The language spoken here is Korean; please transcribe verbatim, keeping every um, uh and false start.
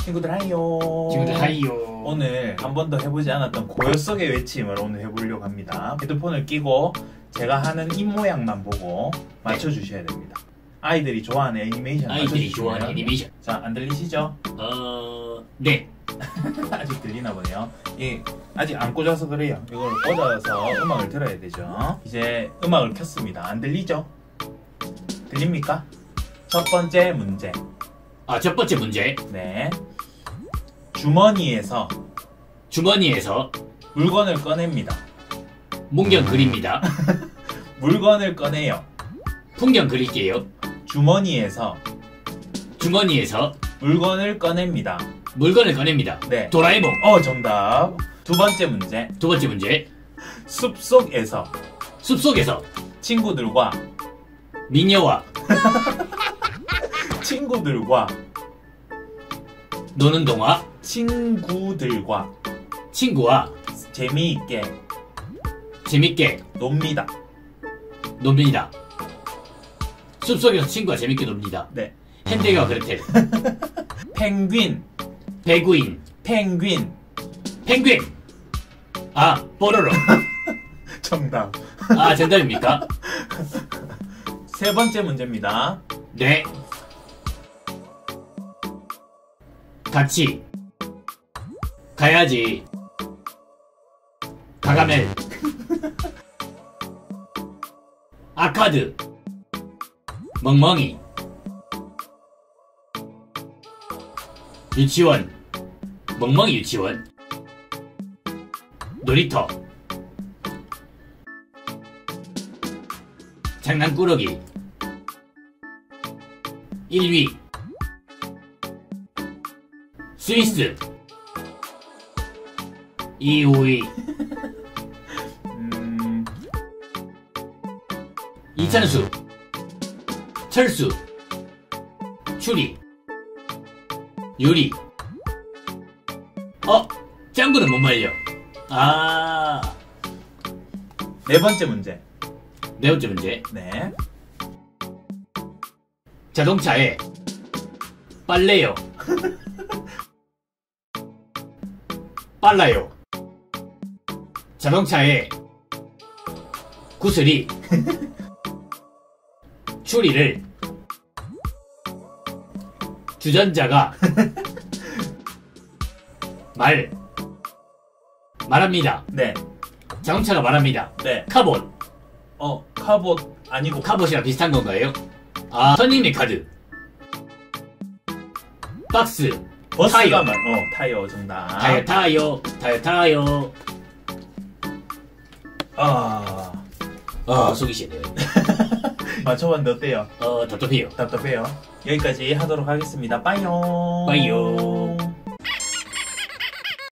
친구들 하이요. 친구들 하이요. 오늘 한 번도 해보지 않았던 고요 속의 외침을 오늘 해보려고 합니다. 헤드폰을 끼고 제가 하는 입 모양만 보고 맞춰주셔야 됩니다. 아이들이 좋아하는 애니메이션 아이들이 좋아하는 애니메이션. 자, 안 들리시죠? 어... 네. 아직 들리나 보네요. 예, 아직 안 꽂아서 그래요. 이걸 꽂아서 음악을 들어야 되죠. 이제 음악을 켰습니다. 안 들리죠? 들립니까? 첫 번째 문제. 아, 첫 번째 문제. 네. 주머니에서 주머니에서 물건을 꺼냅니다. 문경 그립니다. 물건을 꺼내요. 풍경 그릴게요. 주머니에서 주머니에서 물건을 꺼냅니다. 물건을 꺼냅니다. 네. 도라에몽. 어, 정답. 두 번째 문제. 두 번째 문제. 숲속에서 숲속에서 친구들과 미녀와 친구들과 노는 동화. 친구들과 친구와 재미있게 재밌게 놉니다. 놉니다. 숲속에서 친구와 재밌게 놉니다. 네. 헨델과 그레텔. 펭귄. 배구인. 펭귄. 펭귄. 아, 뽀로로. 정답. 아, 정답입니까? 세 번째 문제입니다. 네. 같이 가야지. 가가멜. 아카드. 멍멍이. 유치원. 멍멍이 유치원. 놀이터. 장난꾸러기. 일 위. 스위스. 이 위. 음, 이찬수. 철수. 추리. 유리. 어? 짱구는 못 말려. 아. 네 번째 문제. 네 번째 문제. 네. 자동차에 빨래요. 빨라요. 자동차에 구슬이 추리를 주전자가 말 말합니다. 네. 자동차가 말합니다. 네. 카봇. 어, 카봇 아니고 카봇이랑 비슷한 건가요? 아, 선생님의 카드. 박스. 버스가 타이어. 말. 어, 타이어 정답. 타요 타요 타요 타요. 아, 아, 속이 시네요. 맞춰봤는데 어때요? 어, 답답해요. 답답해요. 여기까지 하도록 하겠습니다. 빠이요. 빠이요.